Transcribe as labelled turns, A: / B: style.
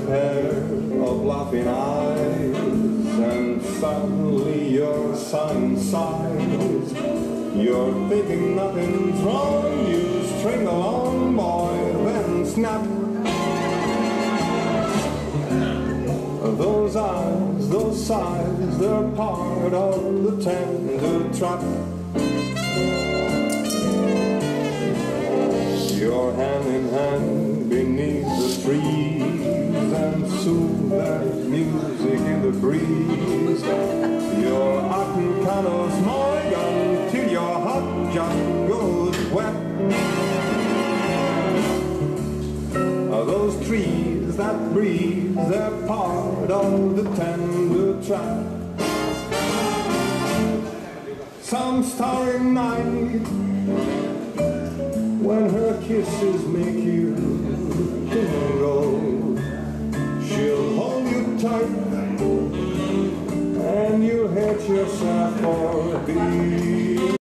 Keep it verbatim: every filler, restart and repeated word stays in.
A: pair of laughing eyes, and suddenly you're sighing sighs. You're thinking nothing's wrong, you string along, boy, then snap. Those eyes, those sighs, they're part of the tender trap. You're hand in hand beneath the trees, and soon there's music in the breeze. You're acting kind of smug until your heart just goes wet. Those trees that breathe, they're part of the tender trap. Some starry night, when her kisses make you tingle, she'll hold you tight, and you'll hate yourself for being